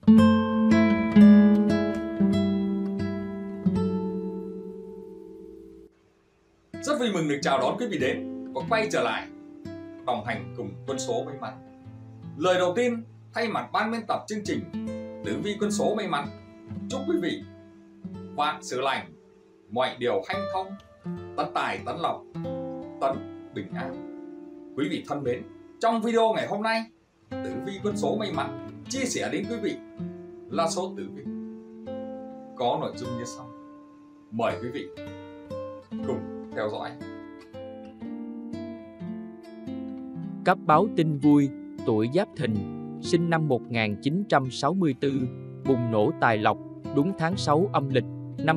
Rất vui mừng được chào đón quý vị đến và quay trở lại đồng hành cùng Quân số may mắn. Lời đầu tiên thay mặt ban biên tập chương trình Tử vi Quân số may mắn chúc quý vị vạn sự lành, mọi điều hanh thông, tấn tài tấn lộc, tấn bình an. Quý vị thân mến, trong video ngày hôm nay, Tử vi Quân số may mắn chia sẻ đến quý vị là số tử vi có nội dung như sau. Mời quý vị cùng theo dõi. Cấp báo tin vui, tuổi Giáp Thìn, sinh năm 1964, bùng nổ tài lộc, đúng tháng 6 âm lịch năm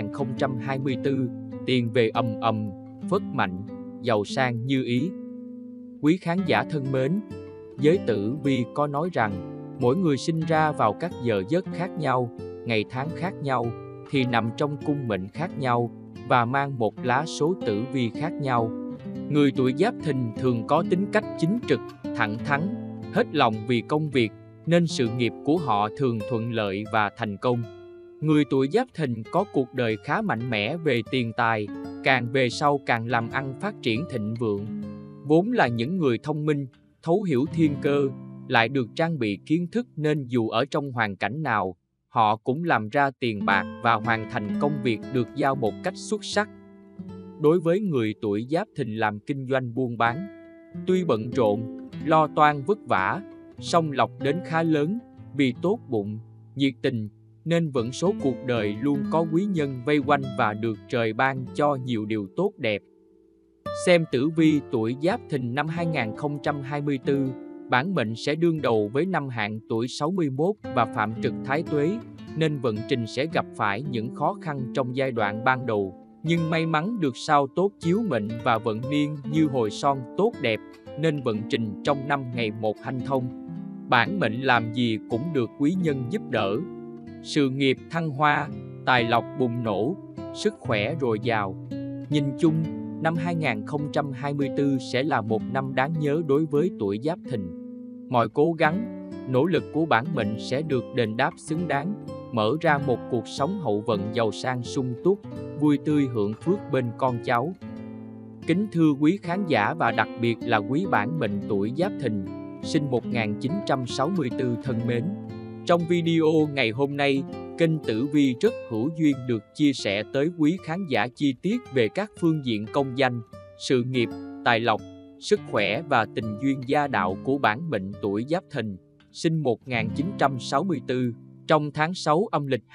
2024, tiền về ầm ầm, phất mạnh, giàu sang như ý. Quý khán giả thân mến, giới tử vi có nói rằng mỗi người sinh ra vào các giờ giấc khác nhau, ngày tháng khác nhau, thì nằm trong cung mệnh khác nhau và mang một lá số tử vi khác nhau. Người tuổi Giáp Thìn thường có tính cách chính trực, thẳng thắn, hết lòng vì công việc, nên sự nghiệp của họ thường thuận lợi và thành công. Người tuổi Giáp Thìn có cuộc đời khá mạnh mẽ về tiền tài, càng về sau càng làm ăn phát triển thịnh vượng. Vốn là những người thông minh, thấu hiểu thiên cơ, lại được trang bị kiến thức nên dù ở trong hoàn cảnh nào, họ cũng làm ra tiền bạc và hoàn thành công việc được giao một cách xuất sắc. Đối với người tuổi Giáp Thìn làm kinh doanh buôn bán, tuy bận rộn, lo toan vất vả, song lộc đến khá lớn vì tốt bụng, nhiệt tình, nên vận số cuộc đời luôn có quý nhân vây quanh và được trời ban cho nhiều điều tốt đẹp. Xem tử vi tuổi Giáp Thìn năm 2024, bản mệnh sẽ đương đầu với năm Hạn tuổi 61 và phạm trực Thái Tuế, nên vận trình sẽ gặp phải những khó khăn trong giai đoạn ban đầu. Nhưng may mắn được sao tốt chiếu mệnh và vận niên như hồi son tốt đẹp, nên vận trình trong năm ngày một hanh thông. Bản mệnh làm gì cũng được quý nhân giúp đỡ. Sự nghiệp thăng hoa, tài lộc bùng nổ, sức khỏe dồi dào. Nhìn chung, năm 2024 sẽ là một năm đáng nhớ đối với tuổi Giáp Thìn. Mọi cố gắng, nỗ lực của bản mệnh sẽ được đền đáp xứng đáng, mở ra một cuộc sống hậu vận giàu sang sung túc, vui tươi hưởng phước bên con cháu. Kính thưa quý khán giả và đặc biệt là quý bản mệnh tuổi Giáp Thìn, sinh 1964 thân mến. Trong video ngày hôm nay, kênh Tử Vi rất hữu duyên được chia sẻ tới quý khán giả chi tiết về các phương diện công danh, sự nghiệp, tài lộc, sức khỏe và tình duyên gia đạo của bản mệnh tuổi Giáp Thìn, sinh 1964, trong tháng 6 âm lịch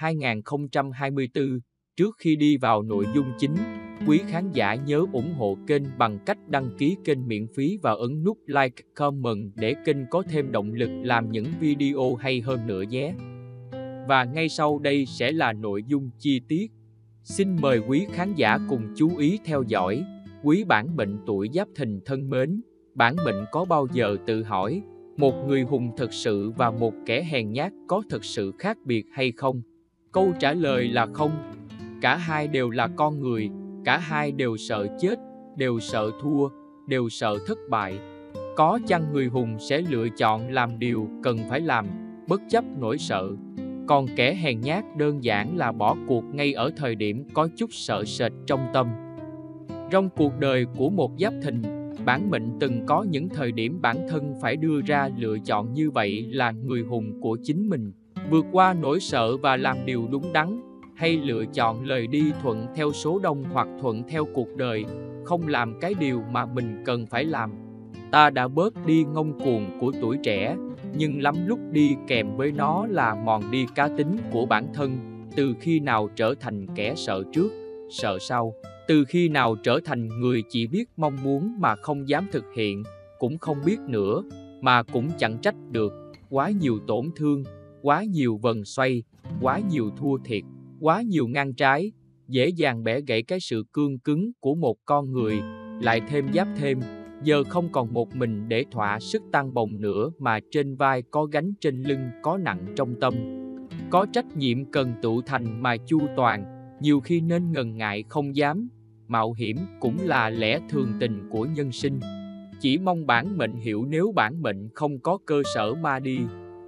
2024. Trước khi đi vào nội dung chính, quý khán giả nhớ ủng hộ kênh bằng cách đăng ký kênh miễn phí và ấn nút like, comment để kênh có thêm động lực làm những video hay hơn nữa nhé. Và ngay sau đây sẽ là nội dung chi tiết. Xin mời quý khán giả cùng chú ý theo dõi. Quý bản mệnh tuổi Giáp Thìn thân mến, bản mệnh có bao giờ tự hỏi, một người hùng thật sự và một kẻ hèn nhát có thật sự khác biệt hay không? Câu trả lời là không. Cả hai đều là con người, cả hai đều sợ chết, đều sợ thua, đều sợ thất bại. Có chăng người hùng sẽ lựa chọn làm điều cần phải làm, bất chấp nỗi sợ. Còn kẻ hèn nhát đơn giản là bỏ cuộc ngay ở thời điểm có chút sợ sệt trong tâm. Trong cuộc đời của một Giáp Thìn, bản mệnh từng có những thời điểm bản thân phải đưa ra lựa chọn như vậy là người hùng của chính mình, vượt qua nỗi sợ và làm điều đúng đắn, hay lựa chọn lời đi thuận theo số đông hoặc thuận theo cuộc đời, không làm cái điều mà mình cần phải làm. Ta đã bớt đi ngông cuồng của tuổi trẻ, nhưng lắm lúc đi kèm với nó là mòn đi cá tính của bản thân. Từ khi nào trở thành kẻ sợ trước, sợ sau, từ khi nào trở thành người chỉ biết mong muốn mà không dám thực hiện, cũng không biết nữa, mà cũng chẳng trách được. Quá nhiều tổn thương, quá nhiều vần xoay, quá nhiều thua thiệt, quá nhiều ngang trái, dễ dàng bẻ gãy cái sự cương cứng của một con người. Lại thêm Giáp thêm, giờ không còn một mình để thỏa sức tăng bồng nữa mà trên vai có gánh, trên lưng có nặng trong tâm. Có trách nhiệm cần tụ thành mà chu toàn, nhiều khi nên ngần ngại không dám. Mạo hiểm cũng là lẽ thường tình của nhân sinh. Chỉ mong bản mệnh hiểu nếu bản mệnh không có cơ sở mà đi,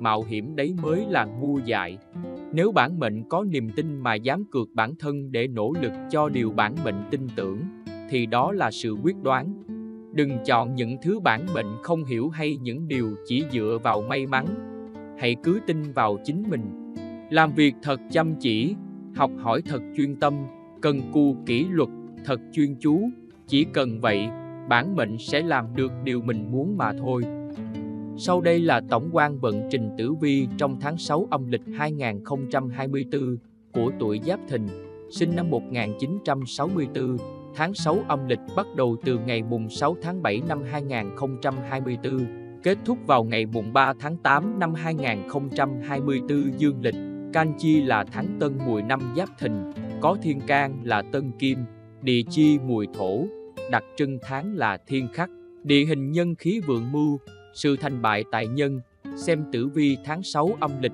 mạo hiểm đấy mới là ngu dại. Nếu bản mệnh có niềm tin mà dám cược bản thân để nỗ lực cho điều bản mệnh tin tưởng, thì đó là sự quyết đoán. Đừng chọn những thứ bản mệnh không hiểu hay những điều chỉ dựa vào may mắn. Hãy cứ tin vào chính mình. Làm việc thật chăm chỉ, học hỏi thật chuyên tâm, cần cù kỷ luật, thật chuyên chú. Chỉ cần vậy, bản mệnh sẽ làm được điều mình muốn mà thôi. Sau đây là tổng quan vận trình tử vi trong tháng 6 âm lịch 2024 của tuổi Giáp Thìn, sinh năm 1964. Tháng 6 âm lịch bắt đầu từ ngày mùng 6 tháng 7 năm 2024, kết thúc vào ngày mùng 3 tháng 8 năm 2024 dương lịch. Can chi là tháng Tân Mùi năm Giáp Thìn, có thiên can là Tân Kim, địa chi Mùi Thổ, đặc trưng tháng là thiên khắc, địa hình nhân khí vượng mưu, sự thành bại tại nhân. Xem tử vi tháng 6 âm lịch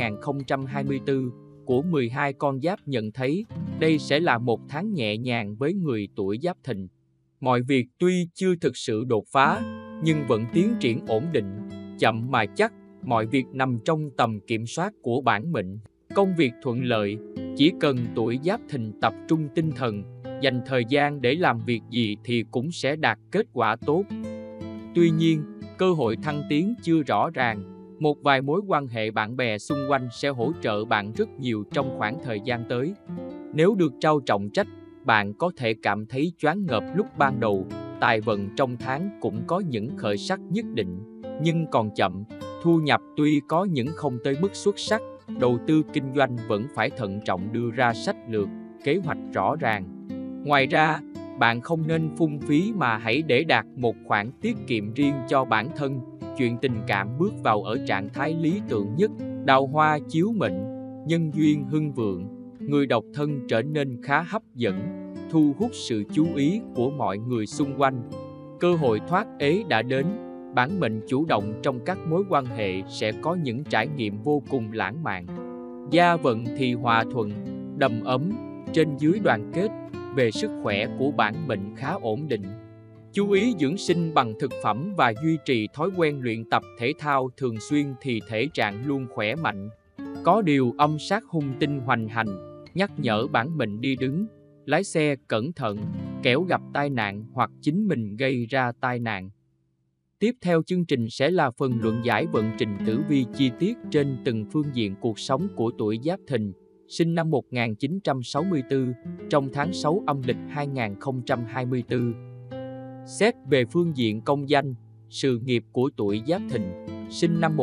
2024 của 12 con giáp nhận thấy đây sẽ là một tháng nhẹ nhàng với người tuổi Giáp Thìn. Mọi việc tuy chưa thực sự đột phá, nhưng vẫn tiến triển ổn định, chậm mà chắc, mọi việc nằm trong tầm kiểm soát của bản mệnh. Công việc thuận lợi, chỉ cần tuổi Giáp Thìn tập trung tinh thần, dành thời gian để làm việc gì thì cũng sẽ đạt kết quả tốt. Tuy nhiên, cơ hội thăng tiến chưa rõ ràng. Một vài mối quan hệ bạn bè xung quanh sẽ hỗ trợ bạn rất nhiều trong khoảng thời gian tới. Nếu được trao trọng trách, bạn có thể cảm thấy choáng ngợp lúc ban đầu. Tài vận trong tháng cũng có những khởi sắc nhất định, nhưng còn chậm. Thu nhập tuy có những không tới mức xuất sắc, đầu tư kinh doanh vẫn phải thận trọng đưa ra sách lược, kế hoạch rõ ràng. Ngoài ra, bạn không nên phung phí mà hãy để đạt một khoản tiết kiệm riêng cho bản thân. Chuyện tình cảm bước vào ở trạng thái lý tưởng nhất, đào hoa chiếu mệnh, nhân duyên hưng vượng, người độc thân trở nên khá hấp dẫn, thu hút sự chú ý của mọi người xung quanh. Cơ hội thoát ế đã đến, bản mệnh chủ động trong các mối quan hệ sẽ có những trải nghiệm vô cùng lãng mạn. Gia vận thì hòa thuận, đầm ấm, trên dưới đoàn kết. Về sức khỏe của bản mệnh khá ổn định. Chú ý dưỡng sinh bằng thực phẩm và duy trì thói quen luyện tập thể thao thường xuyên thì thể trạng luôn khỏe mạnh. Có điều âm sát hung tinh hoành hành, nhắc nhở bản mệnh đi đứng, lái xe cẩn thận, kẻo gặp tai nạn hoặc chính mình gây ra tai nạn. Tiếp theo chương trình sẽ là phần luận giải vận trình tử vi chi tiết trên từng phương diện cuộc sống của tuổi Giáp Thìn, sinh năm 1964, trong tháng 6 âm lịch 2024. Xét về phương diện công danh, sự nghiệp của tuổi Giáp Thìn, sinh năm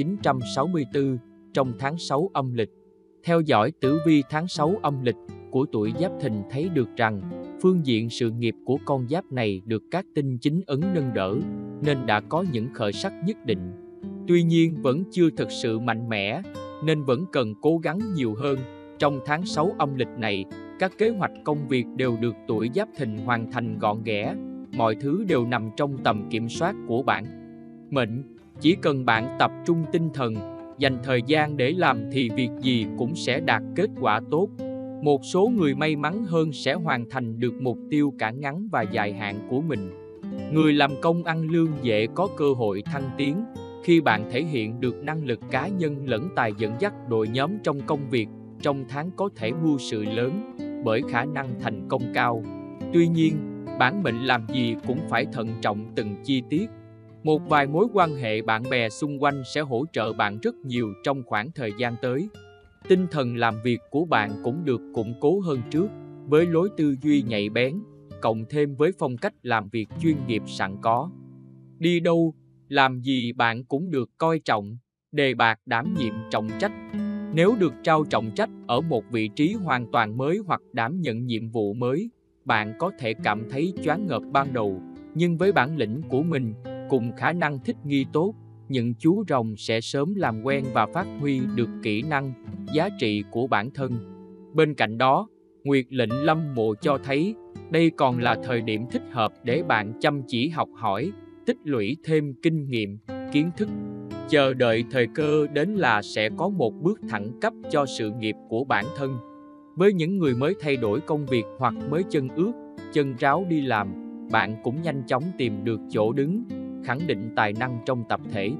1964, trong tháng 6 âm lịch. Theo dõi tử vi tháng 6 âm lịch của tuổi Giáp Thìn thấy được rằng, phương diện sự nghiệp của con giáp này được các tinh chính ấn nâng đỡ, nên đã có những khởi sắc nhất định. Tuy nhiên vẫn chưa thực sự mạnh mẽ, nên vẫn cần cố gắng nhiều hơn. Trong tháng 6 âm lịch này, các kế hoạch công việc đều được tuổi Giáp Thìn hoàn thành gọn ghẽ, mọi thứ đều nằm trong tầm kiểm soát của bản mệnh. Chỉ cần bạn tập trung tinh thần, dành thời gian để làm thì việc gì cũng sẽ đạt kết quả tốt. Một số người may mắn hơn sẽ hoàn thành được mục tiêu cả ngắn và dài hạn của mình. Người làm công ăn lương dễ có cơ hội thăng tiến khi bạn thể hiện được năng lực cá nhân lẫn tài dẫn dắt đội nhóm trong công việc. Trong tháng có thể mưu sự lớn bởi khả năng thành công cao. Tuy nhiên, bản mệnh làm gì cũng phải thận trọng từng chi tiết. Một vài mối quan hệ bạn bè xung quanh sẽ hỗ trợ bạn rất nhiều trong khoảng thời gian tới. Tinh thần làm việc của bạn cũng được củng cố hơn trước, với lối tư duy nhạy bén, cộng thêm với phong cách làm việc chuyên nghiệp sẵn có. Đi đâu, làm gì bạn cũng được coi trọng, đề bạt đảm nhiệm trọng trách. Nếu được trao trọng trách ở một vị trí hoàn toàn mới hoặc đảm nhận nhiệm vụ mới, bạn có thể cảm thấy choáng ngợp ban đầu, nhưng với bản lĩnh của mình, cùng khả năng thích nghi tốt, những chú rồng sẽ sớm làm quen và phát huy được kỹ năng, giá trị của bản thân. Bên cạnh đó, Nguyệt lệnh Lâm Mộ cho thấy đây còn là thời điểm thích hợp để bạn chăm chỉ học hỏi, tích lũy thêm kinh nghiệm, kiến thức. Chờ đợi thời cơ đến là sẽ có một bước thẳng cấp cho sự nghiệp của bản thân. Với những người mới thay đổi công việc hoặc mới chân ướt, chân ráo đi làm, bạn cũng nhanh chóng tìm được chỗ đứng, khẳng định tài năng trong tập thể.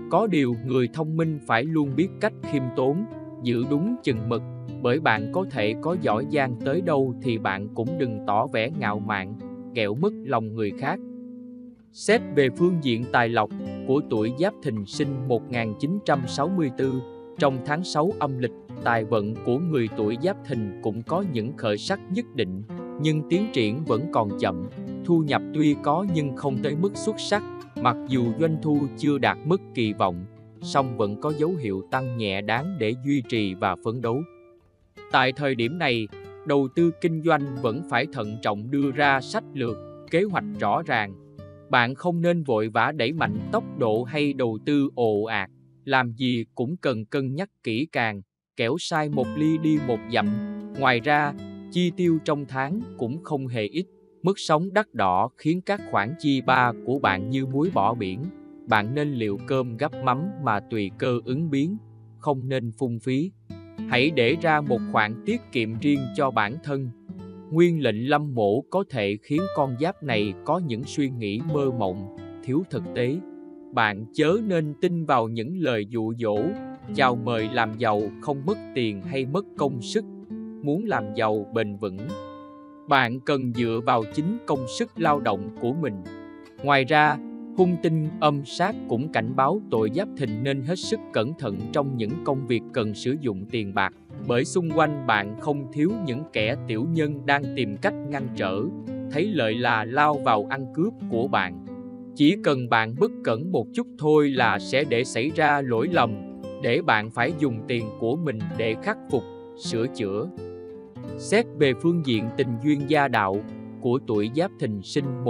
Có điều người thông minh phải luôn biết cách khiêm tốn, giữ đúng chừng mực, bởi bạn có thể có giỏi giang tới đâu thì bạn cũng đừng tỏ vẻ ngạo mạn, kẻo mất lòng người khác. Xét về phương diện tài lộc của tuổi Giáp Thìn sinh 1964, trong tháng 6 âm lịch, tài vận của người tuổi Giáp Thìn cũng có những khởi sắc nhất định, nhưng tiến triển vẫn còn chậm. Thu nhập tuy có nhưng không tới mức xuất sắc, mặc dù doanh thu chưa đạt mức kỳ vọng, song vẫn có dấu hiệu tăng nhẹ đáng để duy trì và phấn đấu. Tại thời điểm này, đầu tư kinh doanh vẫn phải thận trọng đưa ra sách lược, kế hoạch rõ ràng. Bạn không nên vội vã đẩy mạnh tốc độ hay đầu tư ồ ạt, làm gì cũng cần cân nhắc kỹ càng, kẻo sai một ly đi một dặm. Ngoài ra, chi tiêu trong tháng cũng không hề ít. Mức sống đắt đỏ khiến các khoản chi ba của bạn như muối bỏ biển. Bạn nên liệu cơm gắp mắm mà tùy cơ ứng biến, không nên phung phí. Hãy để ra một khoản tiết kiệm riêng cho bản thân. Nguyên lệnh Lâm Mổ có thể khiến con giáp này có những suy nghĩ mơ mộng, thiếu thực tế. Bạn chớ nên tin vào những lời dụ dỗ, chào mời làm giàu không mất tiền hay mất công sức. Muốn làm giàu bền vững, bạn cần dựa vào chính công sức lao động của mình. Ngoài ra, hung tinh âm sát cũng cảnh báo tuổi Giáp Thìn nên hết sức cẩn thận trong những công việc cần sử dụng tiền bạc, bởi xung quanh bạn không thiếu những kẻ tiểu nhân đang tìm cách ngăn trở, thấy lợi là lao vào ăn cướp của bạn. Chỉ cần bạn bất cẩn một chút thôi là sẽ để xảy ra lỗi lầm, để bạn phải dùng tiền của mình để khắc phục, sửa chữa. Xét về phương diện tình duyên gia đạo của tuổi Giáp Thìn sinh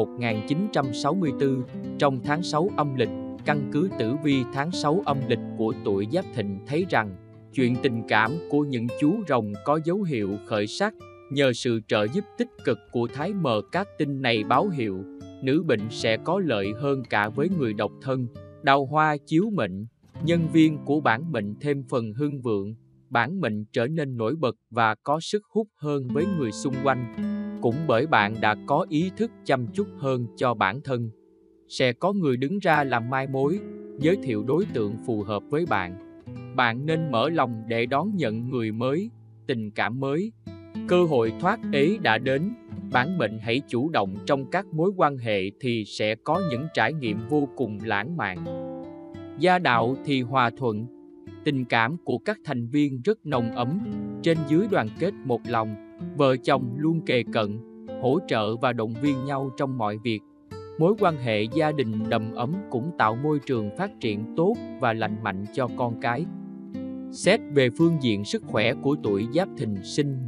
1964, trong tháng 6 âm lịch, căn cứ tử vi tháng 6 âm lịch của tuổi Giáp Thìn thấy rằng chuyện tình cảm của những chú rồng có dấu hiệu khởi sắc. Nhờ sự trợ giúp tích cực của thái mờ cát tinh này báo hiệu, nữ bệnh sẽ có lợi hơn cả với người độc thân. Đào hoa chiếu mệnh, nhân viên của bản mệnh thêm phần hưng vượng, bản mệnh trở nên nổi bật và có sức hút hơn với người xung quanh. Cũng bởi bạn đã có ý thức chăm chút hơn cho bản thân, sẽ có người đứng ra làm mai mối, giới thiệu đối tượng phù hợp với bạn. Bạn nên mở lòng để đón nhận người mới, tình cảm mới. Cơ hội thoát ế đã đến, bản mệnh hãy chủ động trong các mối quan hệ thì sẽ có những trải nghiệm vô cùng lãng mạn. Gia đạo thì hòa thuận, tình cảm của các thành viên rất nồng ấm, trên dưới đoàn kết một lòng, vợ chồng luôn kề cận, hỗ trợ và động viên nhau trong mọi việc. Mối quan hệ gia đình đầm ấm cũng tạo môi trường phát triển tốt và lành mạnh cho con cái. Xét về phương diện sức khỏe của tuổi Giáp Thìn sinh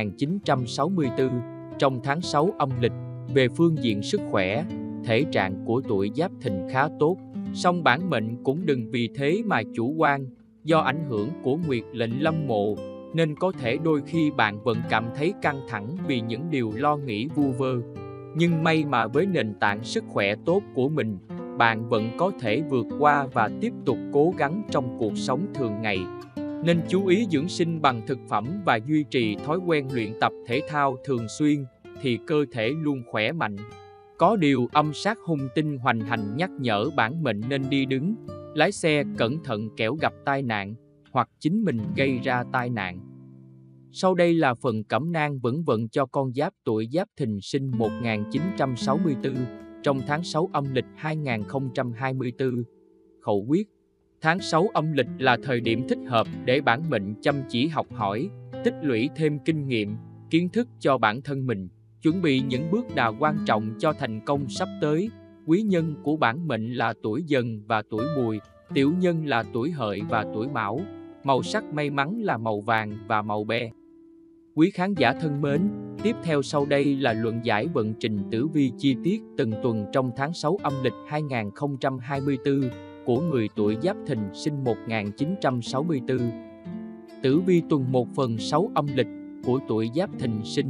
1964, trong tháng 6 âm lịch, về phương diện sức khỏe, thể trạng của tuổi Giáp Thìn khá tốt, song bản mệnh cũng đừng vì thế mà chủ quan. Do ảnh hưởng của nguyệt lệnh Lâm Mộ, nên có thể đôi khi bạn vẫn cảm thấy căng thẳng vì những điều lo nghĩ vu vơ. Nhưng may mà với nền tảng sức khỏe tốt của mình, bạn vẫn có thể vượt qua và tiếp tục cố gắng trong cuộc sống thường ngày. Nên chú ý dưỡng sinh bằng thực phẩm và duy trì thói quen luyện tập thể thao thường xuyên, thì cơ thể luôn khỏe mạnh. Có điều âm sát hung tinh hoành hành nhắc nhở bản mệnh nên đi đứng, lái xe cẩn thận kẻo gặp tai nạn, hoặc chính mình gây ra tai nạn. Sau đây là phần cẩm nang vững vận cho con giáp tuổi Giáp Thìn sinh 1964, trong tháng 6 âm lịch 2024. Khẩu quyết: tháng 6 âm lịch là thời điểm thích hợp để bản mệnh chăm chỉ học hỏi, tích lũy thêm kinh nghiệm, kiến thức cho bản thân mình, chuẩn bị những bước đà quan trọng cho thành công sắp tới. Quý nhân của bản mệnh là tuổi Dần và tuổi Mùi, tiểu nhân là tuổi Hợi và tuổi Mão. Màu sắc may mắn là màu vàng và màu be. Quý khán giả thân mến, tiếp theo sau đây là luận giải vận trình tử vi chi tiết từng tuần trong tháng 6 âm lịch 2024 của người tuổi Giáp Thìn sinh 1964. Tử vi tuần 1 phần 6 âm lịch của tuổi Giáp Thìn sinh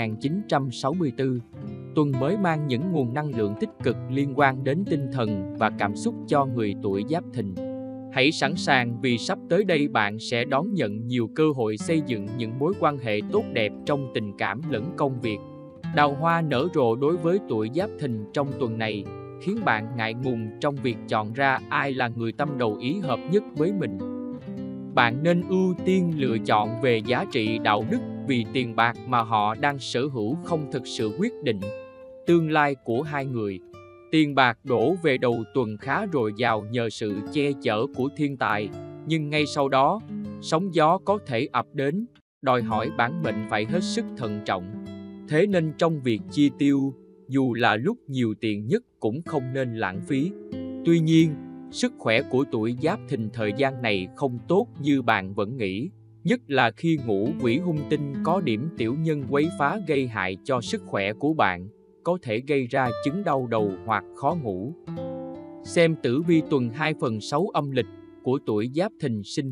1964. Tuần mới mang những nguồn năng lượng tích cực liên quan đến tinh thần và cảm xúc cho người tuổi Giáp Thìn. Hãy sẵn sàng vì sắp tới đây bạn sẽ đón nhận nhiều cơ hội xây dựng những mối quan hệ tốt đẹp trong tình cảm lẫn công việc. Đào hoa nở rộ đối với tuổi Giáp Thìn trong tuần này, khiến bạn ngại ngùng trong việc chọn ra ai là người tâm đầu ý hợp nhất với mình. Bạn nên ưu tiên lựa chọn về giá trị đạo đức, vì tiền bạc mà họ đang sở hữu không thực sự quyết định tương lai của hai người. Tiền bạc đổ về đầu tuần khá dồi dào nhờ sự che chở của thiên tài, nhưng ngay sau đó, sóng gió có thể ập đến, đòi hỏi bản mệnh phải hết sức thận trọng. Thế nên trong việc chi tiêu, dù là lúc nhiều tiền nhất cũng không nên lãng phí. Tuy nhiên, sức khỏe của tuổi Giáp Thìn thời gian này không tốt như bạn vẫn nghĩ, nhất là khi ngũ quỷ hung tinh có điểm tiểu nhân quấy phá gây hại cho sức khỏe của bạn, có thể gây ra chứng đau đầu hoặc khó ngủ. Xem tử vi tuần 2/6 âm lịch của tuổi Giáp Thìn sinh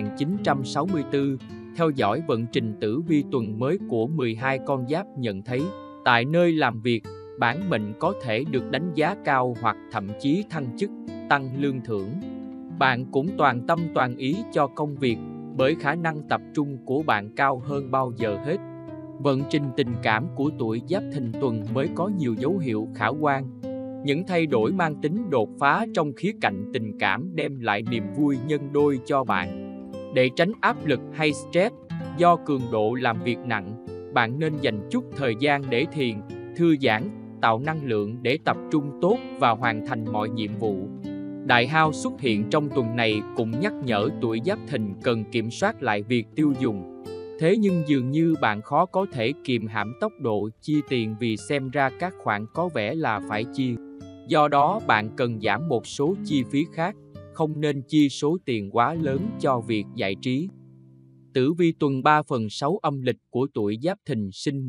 1964, theo dõi vận trình tử vi tuần mới của 12 con giáp nhận thấy, tại nơi làm việc, bản mệnh có thể được đánh giá cao hoặc thậm chí thăng chức, tăng lương thưởng. Bạn cũng toàn tâm toàn ý cho công việc, bởi khả năng tập trung của bạn cao hơn bao giờ hết. Vận trình tình cảm của tuổi Giáp Thìn tuần mới có nhiều dấu hiệu khả quan. Những thay đổi mang tính đột phá trong khía cạnh tình cảm đem lại niềm vui nhân đôi cho bạn. Để tránh áp lực hay stress do cường độ làm việc nặng, bạn nên dành chút thời gian để thiền, thư giãn, tạo năng lượng để tập trung tốt và hoàn thành mọi nhiệm vụ. Đại hao xuất hiện trong tuần này cũng nhắc nhở tuổi Giáp Thìn cần kiểm soát lại việc tiêu dùng. Thế nhưng dường như bạn khó có thể kiềm hãm tốc độ chi tiền vì xem ra các khoản có vẻ là phải chi. Do đó bạn cần giảm một số chi phí khác, không nên chi số tiền quá lớn cho việc giải trí. Tử vi tuần 3/6 âm lịch của tuổi Giáp Thìn sinh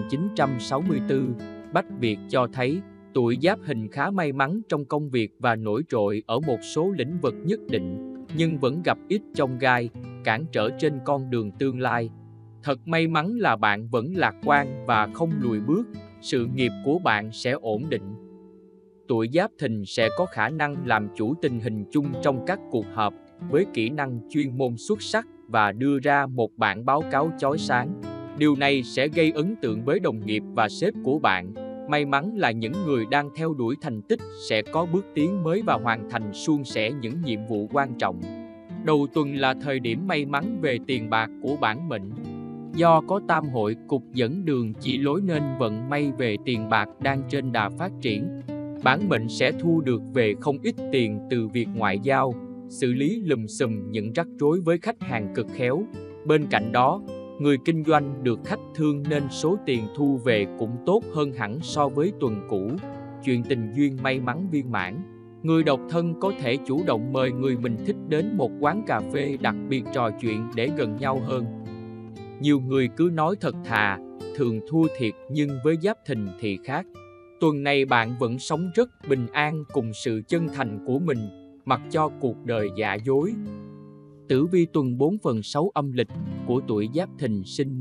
1964, Bách Việt cho thấy, tuổi Giáp Thìn khá may mắn trong công việc và nổi trội ở một số lĩnh vực nhất định, nhưng vẫn gặp ít chông gai, cản trở trên con đường tương lai. Thật may mắn là bạn vẫn lạc quan và không lùi bước, sự nghiệp của bạn sẽ ổn định. Tuổi Giáp Thìn sẽ có khả năng làm chủ tình hình chung trong các cuộc họp, với kỹ năng chuyên môn xuất sắc và đưa ra một bản báo cáo chói sáng. Điều này sẽ gây ấn tượng với đồng nghiệp và sếp của bạn. May mắn là những người đang theo đuổi thành tích sẽ có bước tiến mới và hoàn thành suôn sẻ những nhiệm vụ quan trọng. Đầu tuần là thời điểm may mắn về tiền bạc của bản mệnh. Do có tam hội cục dẫn đường chỉ lối nên vận may về tiền bạc đang trên đà phát triển. Bản mệnh sẽ thu được về không ít tiền từ việc ngoại giao, xử lý lùm xùm những rắc rối với khách hàng cực khéo. Bên cạnh đó, người kinh doanh được khách thương nên số tiền thu về cũng tốt hơn hẳn so với tuần cũ. Chuyện tình duyên may mắn viên mãn. Người độc thân có thể chủ động mời người mình thích đến một quán cà phê đặc biệt trò chuyện để gần nhau hơn. Nhiều người cứ nói thật thà, thường thua thiệt, nhưng với Giáp Thìn thì khác. Tuần này bạn vẫn sống rất bình an cùng sự chân thành của mình, mặc cho cuộc đời giả dối. Tử vi tuần 4/6 âm lịch của tuổi Giáp Thìn sinh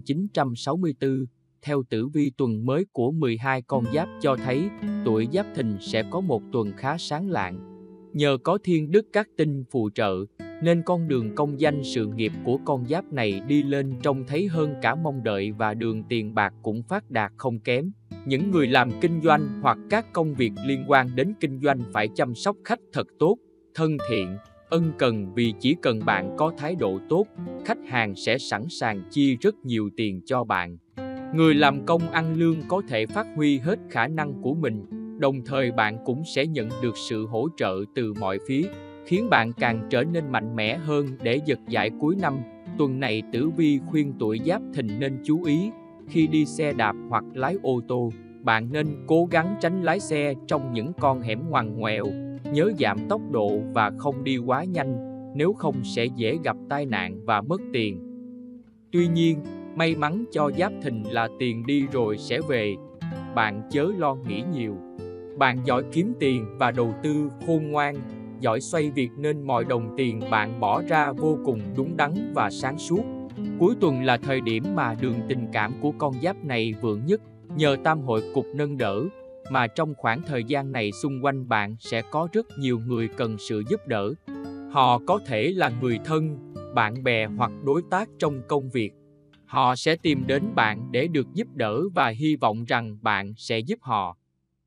1964, theo tử vi tuần mới của 12 con giáp cho thấy, tuổi Giáp Thìn sẽ có một tuần khá sáng lạng. Nhờ có thiên đức các tinh phù trợ, nên con đường công danh sự nghiệp của con giáp này đi lên trông thấy hơn cả mong đợi và đường tiền bạc cũng phát đạt không kém. Những người làm kinh doanh hoặc các công việc liên quan đến kinh doanh phải chăm sóc khách thật tốt, thân thiện, ân cần, vì chỉ cần bạn có thái độ tốt, khách hàng sẽ sẵn sàng chi rất nhiều tiền cho bạn. Người làm công ăn lương có thể phát huy hết khả năng của mình, đồng thời bạn cũng sẽ nhận được sự hỗ trợ từ mọi phía, khiến bạn càng trở nên mạnh mẽ hơn để giật giải cuối năm. Tuần này tử vi khuyên tuổi Giáp Thìn nên chú ý, khi đi xe đạp hoặc lái ô tô, bạn nên cố gắng tránh lái xe trong những con hẻm ngoằn ngoèo, nhớ giảm tốc độ và không đi quá nhanh, nếu không sẽ dễ gặp tai nạn và mất tiền. Tuy nhiên, may mắn cho Giáp Thìn là tiền đi rồi sẽ về, bạn chớ lo nghĩ nhiều. Bạn giỏi kiếm tiền và đầu tư khôn ngoan, giỏi xoay việc nên mọi đồng tiền bạn bỏ ra vô cùng đúng đắn và sáng suốt. Cuối tuần là thời điểm mà đường tình cảm của con giáp này vượng nhất, nhờ tam hội cục nâng đỡ, mà trong khoảng thời gian này xung quanh bạn sẽ có rất nhiều người cần sự giúp đỡ. Họ có thể là người thân, bạn bè hoặc đối tác trong công việc. Họ sẽ tìm đến bạn để được giúp đỡ và hy vọng rằng bạn sẽ giúp họ.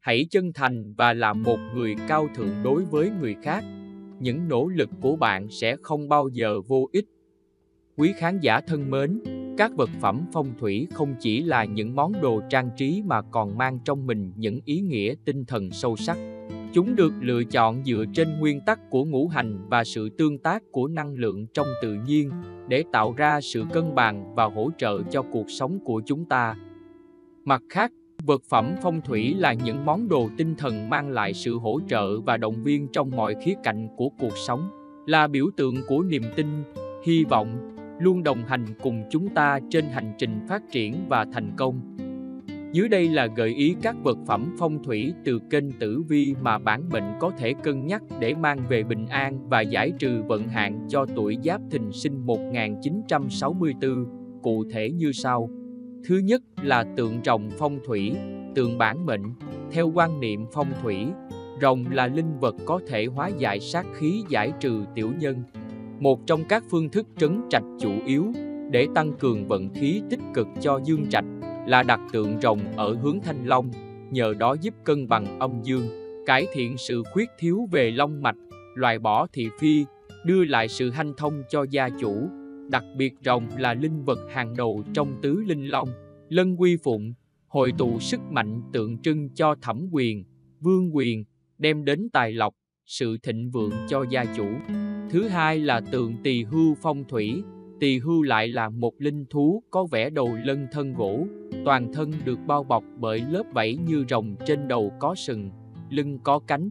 Hãy chân thành và làm một người cao thượng đối với người khác. Những nỗ lực của bạn sẽ không bao giờ vô ích. Quý khán giả thân mến, các vật phẩm phong thủy không chỉ là những món đồ trang trí mà còn mang trong mình những ý nghĩa tinh thần sâu sắc. Chúng được lựa chọn dựa trên nguyên tắc của ngũ hành và sự tương tác của năng lượng trong tự nhiên để tạo ra sự cân bằng và hỗ trợ cho cuộc sống của chúng ta. Mặt khác, vật phẩm phong thủy là những món đồ tinh thần mang lại sự hỗ trợ và động viên trong mọi khía cạnh của cuộc sống, là biểu tượng của niềm tin, hy vọng, luôn đồng hành cùng chúng ta trên hành trình phát triển và thành công. Dưới đây là gợi ý các vật phẩm phong thủy từ kênh Tử Vi mà bản mệnh có thể cân nhắc để mang về bình an và giải trừ vận hạn cho tuổi Giáp Thìn sinh 1964, cụ thể như sau. Thứ nhất là tượng rồng phong thủy, tượng bản mệnh. Theo quan niệm phong thủy, rồng là linh vật có thể hóa giải sát khí, giải trừ tiểu nhân. Một trong các phương thức trấn trạch chủ yếu để tăng cường vận khí tích cực cho dương trạch là đặt tượng rồng ở hướng Thanh Long, nhờ đó giúp cân bằng âm dương, cải thiện sự khuyết thiếu về long mạch, loại bỏ thị phi, đưa lại sự hanh thông cho gia chủ. Đặc biệt rồng là linh vật hàng đầu trong tứ linh long, lân quy phụng, hội tụ sức mạnh tượng trưng cho thẩm quyền, vương quyền, đem đến tài lộc, sự thịnh vượng cho gia chủ. Thứ hai là tượng tỳ hưu phong thủy. Tỳ hưu lại là một linh thú có vẻ đầu lân thân gỗ, toàn thân được bao bọc bởi lớp vảy như rồng, trên đầu có sừng, lưng có cánh.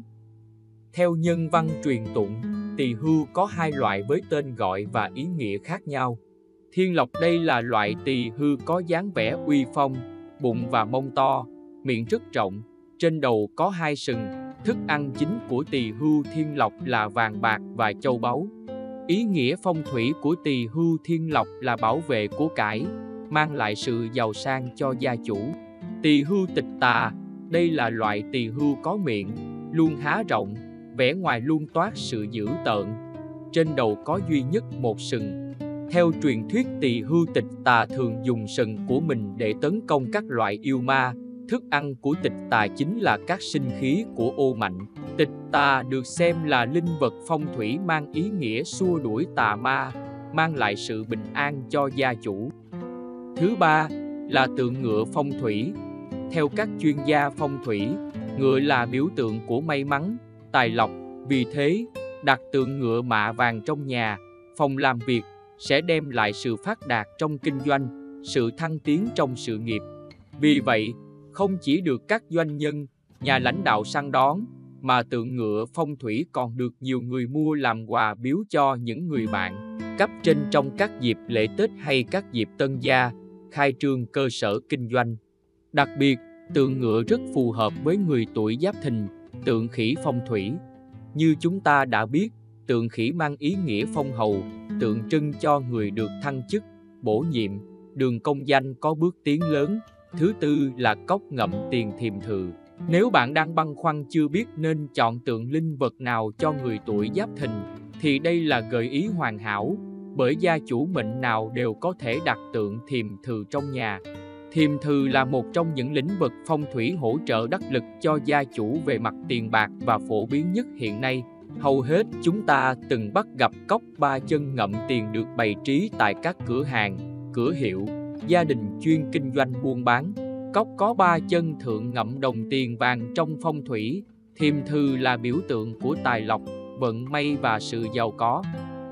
Theo nhân văn truyền tụng, tỳ hưu có hai loại với tên gọi và ý nghĩa khác nhau. Thiên lộc đây là loại tỳ hưu có dáng vẻ uy phong, bụng và mông to, miệng rất rộng, trên đầu có hai sừng. Thức ăn chính của tỳ hưu thiên lộc là vàng bạc và châu báu. Ý nghĩa phong thủy của tỳ hưu thiên lộc là bảo vệ của cải, mang lại sự giàu sang cho gia chủ. Tỳ hưu tịch tà, đây là loại tỳ hưu có miệng luôn há rộng, vẻ ngoài luôn toát sự dữ tợn. Trên đầu có duy nhất một sừng. Theo truyền thuyết, tỳ hưu tịch tà thường dùng sừng của mình để tấn công các loại yêu ma. Thức ăn của tịch tà chính là các sinh khí của ô mạnh. Tịch tà được xem là linh vật phong thủy mang ý nghĩa xua đuổi tà ma, mang lại sự bình an cho gia chủ. Thứ ba là tượng ngựa phong thủy. Theo các chuyên gia phong thủy, ngựa là biểu tượng của may mắn, tài lộc. Vì thế, đặt tượng ngựa mạ vàng trong nhà, phòng làm việc sẽ đem lại sự phát đạt trong kinh doanh, sự thăng tiến trong sự nghiệp. Vì vậy, không chỉ được các doanh nhân, nhà lãnh đạo săn đón, mà tượng ngựa phong thủy còn được nhiều người mua làm quà biếu cho những người bạn cấp trên trong các dịp lễ Tết hay các dịp tân gia, khai trương cơ sở kinh doanh. Đặc biệt, tượng ngựa rất phù hợp với người tuổi Giáp Thìn, tượng khỉ phong thủy. Như chúng ta đã biết, tượng khỉ mang ý nghĩa phong hầu, tượng trưng cho người được thăng chức, bổ nhiệm, đường công danh có bước tiến lớn. Thứ tư là cốc ngậm tiền thiềm thự. Nếu bạn đang băn khoăn chưa biết nên chọn tượng linh vật nào cho người tuổi Giáp Thìn, thì đây là gợi ý hoàn hảo, bởi gia chủ mệnh nào đều có thể đặt tượng thiềm thự trong nhà. Thiềm thự là một trong những lĩnh vực phong thủy hỗ trợ đắc lực cho gia chủ về mặt tiền bạc và phổ biến nhất hiện nay. Hầu hết chúng ta từng bắt gặp cốc ba chân ngậm tiền được bày trí tại các cửa hàng, cửa hiệu, gia đình chuyên kinh doanh buôn bán. Cốc có ba chân thượng ngậm đồng tiền vàng trong phong thủy. Thiềm thự là biểu tượng của tài lộc, vận may và sự giàu có.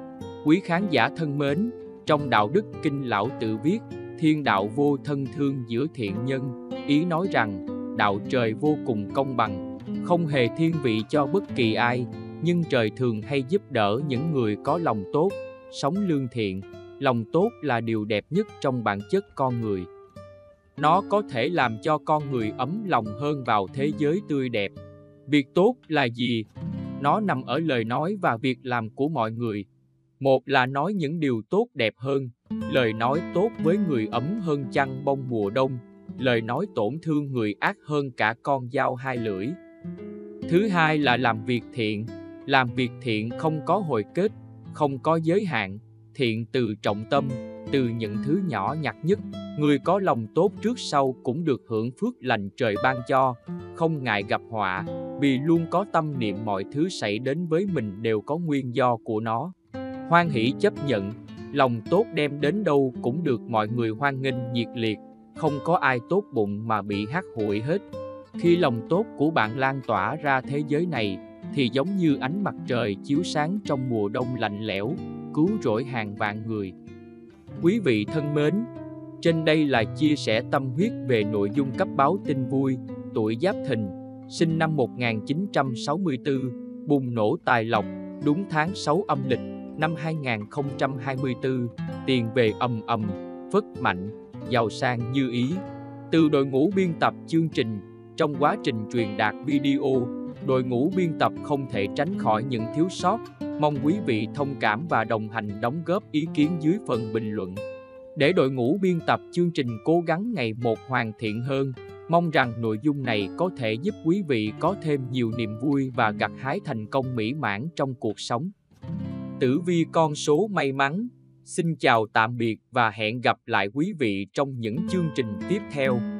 Quý khán giả thân mến, trong Đạo Đức Kinh Lão Tử viết, thiên đạo vô thân thương giữa thiện nhân, ý nói rằng đạo trời vô cùng công bằng, không hề thiên vị cho bất kỳ ai, nhưng trời thường hay giúp đỡ những người có lòng tốt, sống lương thiện. Lòng tốt là điều đẹp nhất trong bản chất con người. Nó có thể làm cho con người ấm lòng hơn vào thế giới tươi đẹp. Việc tốt là gì? Nó nằm ở lời nói và việc làm của mọi người. Một là nói những điều tốt đẹp hơn. Lời nói tốt với người ấm hơn chăn bông mùa đông. Lời nói tổn thương người ác hơn cả con dao hai lưỡi. Thứ hai là làm việc thiện. Làm việc thiện không có hồi kết, không có giới hạn. Thiện từ trọng tâm, từ những thứ nhỏ nhặt nhất. Người có lòng tốt trước sau cũng được hưởng phước lành trời ban cho. không ngại gặp họa, vì luôn có tâm niệm mọi thứ xảy đến với mình đều có nguyên do của nó. Hoan hỷ chấp nhận, lòng tốt đem đến đâu cũng được mọi người hoan nghênh nhiệt liệt, không có ai tốt bụng mà bị hắt hủi hết. Khi lòng tốt của bạn lan tỏa ra thế giới này, thì giống như ánh mặt trời chiếu sáng trong mùa đông lạnh lẽo, cứu rỗi hàng vạn người. Quý vị thân mến, trên đây là chia sẻ tâm huyết về nội dung cấp báo tin vui, tuổi Giáp Thìn, sinh năm 1964, bùng nổ tài lộc, đúng tháng 6 âm lịch, năm 2024, tiền về ầm ầm, phất mạnh, giàu sang như ý. Từ đội ngũ biên tập chương trình, trong quá trình truyền đạt video, đội ngũ biên tập không thể tránh khỏi những thiếu sót, mong quý vị thông cảm và đồng hành đóng góp ý kiến dưới phần bình luận. Để đội ngũ biên tập chương trình cố gắng ngày một hoàn thiện hơn, mong rằng nội dung này có thể giúp quý vị có thêm nhiều niềm vui và gặt hái thành công mỹ mãn trong cuộc sống. Tử vi con số may mắn. Xin chào tạm biệt và hẹn gặp lại quý vị trong những chương trình tiếp theo.